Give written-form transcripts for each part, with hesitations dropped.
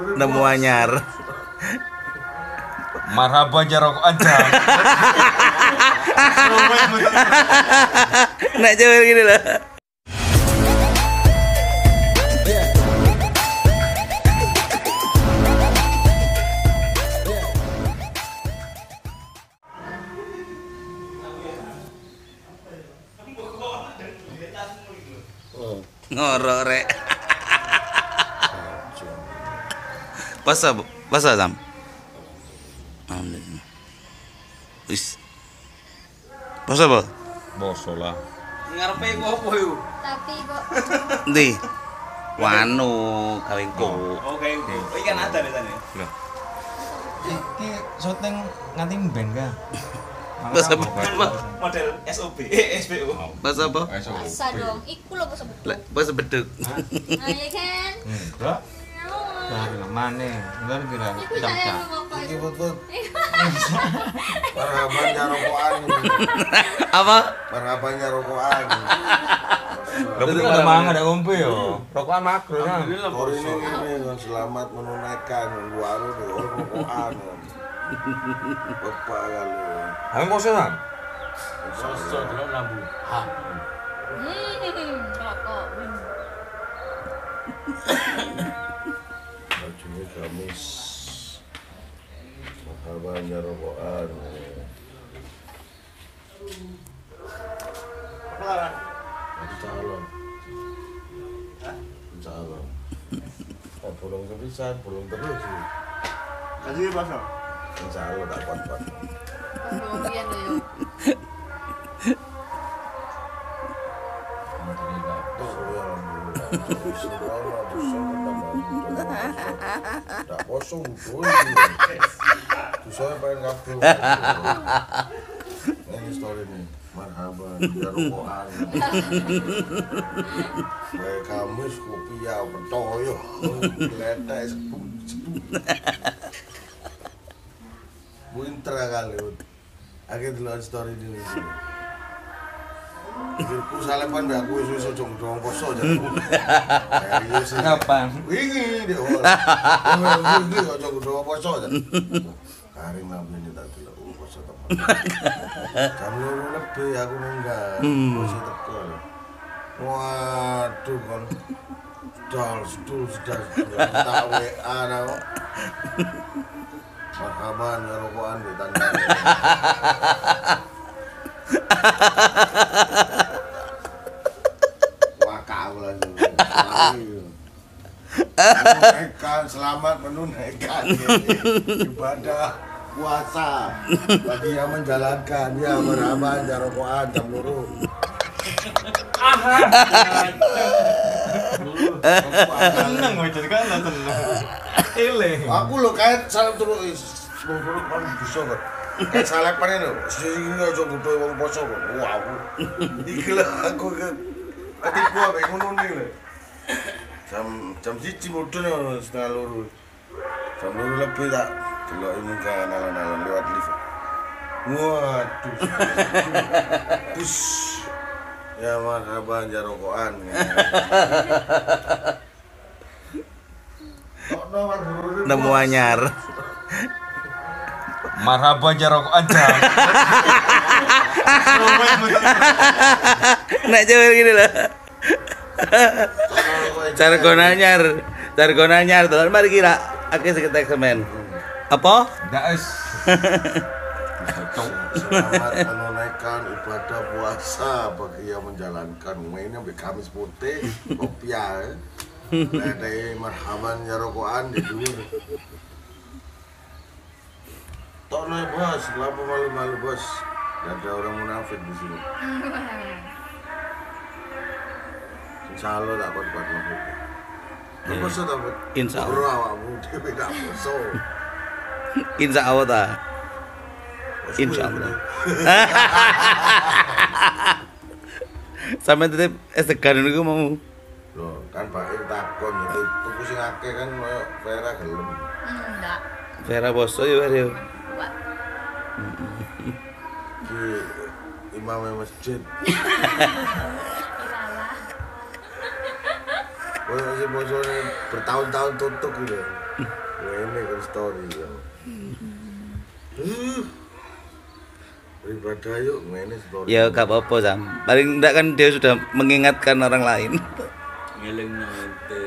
nemu anyar. Marhaban ya rokok aja. Nak jawab gini lah. Ngorok rek. Pasal Sam. Wis. Pasal apa? Boso lah. Ngarepe iku opo yo? Tapi kok Ndi. Wanu kawengku. Oke. Iki kan ada desane. Lah. Iki syuting nganti ben ka. Pasal apa? Model SOB, SBO. Pasal apa? masa dong. Iku lho bos beduk. Pasal beduk. Nah, ya kan? Enggak. Nah, mana? Enggak kira Iku saya ngomong Iki putut. Marhaban ya rokokan. Apa? Marhaban ya rokokan. Tapi ada mangan ada ngombe yo. Rokokan makro kan. Hari ini kan selamat menunaikan gua di rokokan. Bapak kali. Aku bosan kan? Sosok Delok lambu. rokok. bajunya gamis. Marhaban ya rokokan. Calon. Calon. Oh, bolong kepisan, bolong terus sih. Kasih pasal. Insya Allah tak kuat-kuat. Kemudian lho. Tak kosong tuh. Saya pengen kabel. Ini story nih. Marhaban, ya rokokan. Kayak kamis, kopi ya, petoyo. Letek, sepuluh. Winter kali. Aku dulu story dulu. Pikirku salepan mbak aku wis ujung-ujung poso aja. Kapan? Wingi dia. Wingi ujung-ujung poso aja. Karing nabi ini tak delok poso teman. Jam 2 lebih aku munggah. Poso teko. Waduh kon. Sudah tak WA aku. Marhaban ya rokokan ditanya. Wah kau lagi. Menunaikan, selamat menunaikan ibadah puasa bagi yang menjalankan ya marhaban ya rokokan jam 2. Tenang gue jadi kan tenang. Ile. Aku lo kayak salam terus turun kan bisa kok. Kayak salepan itu, sini aja butuh wong poso kok. Wah aku, iki lah aku ketipu apa ngono nih le. Jam 1 mudun setengah 2. Jam 2 lebih tak delok ini kan alon-alon lewat lift. Waduh. Bus. Ya marhaban ya rokokan. Nemu anyar. Marhaban ya rokok aja. Nak jawab gini lah. Jargon anyar tuh. Mari kira akeh seketek semen. Apa? Enggak es. Selamat menunaikan ibadah puasa bagi yang menjalankan. Mainnya sampai Kamis putih, kopiah. Ada marhaban ya rokokan di dulu. Tok nih bos, kenapa malu-malu bos? Gak ada orang munafik di sini. Insya Allah tak kuat-kuat mabuk. Lu poso tak kuat? Insya Allah. Bro awakmu dhewe tak poso. Insya Allah ta. Insya Allah. Sampai tetep tekan niku mau. Loh, kan Pak takon itu tuku sing akeh kan koyo Vera gelem. Enggak. Vera poso yo Vera. Kuat. Ki imam masjid. Salah. Koyo sing bosone bertahun-tahun tutup gitu. Ini kan story ya. Beribadah yuk, ini story. Ya gak apa-apa Sam. Paling enggak kan dia sudah mengingatkan orang lain. Ngeling nanti.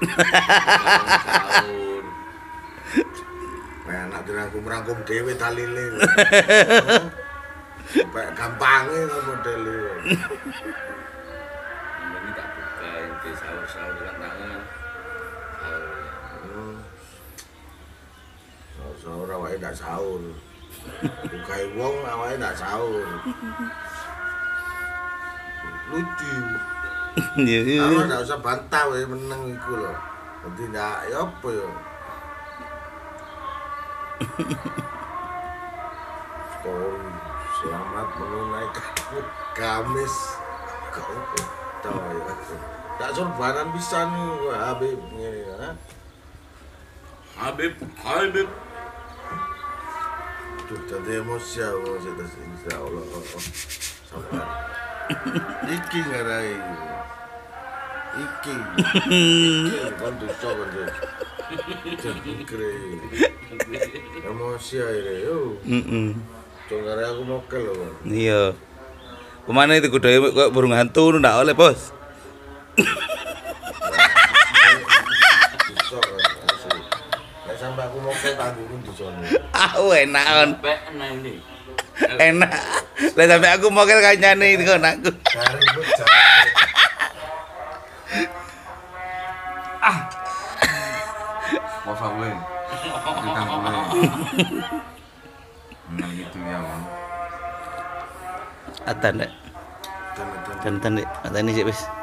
Kayak anak dirangkum-rangkum dewe talile. Sampai gampangnya kan modelnya. Ini tak buka yang sahur-sahur dengan tangan. Sahur awake ndak sahur. Bukae wong awake ndak sahur. Lucu. Iya. Aku ndak usah bantah wae meneng iku lho. Dadi ndak ya apa ya. Story selamat menunaikan Kamis. Tahu ya. Tak sorbanan pisan nih Habib ngene ha. Habib. Tuh tadi emosi aku insya Allah. Sabar. Iki ngarai. Iki kan dosa kan dia. Jadi kere. Emosi aja yo. Ngarai aku mokel loh. Iya. Kemana itu kuda kok burung hantu ndak oleh bos. Dosa kan asli. Nek sampai aku mokel tanggung dosa. Enak kan. Pekna ini. Enak. Lah sampai aku mokel kancane itu kan aku. Garing bocah. Posa gue. Kita boleh. Nah gitu ya, Bang. Atan dek. Dan Atan dek. Atan ini sih wis.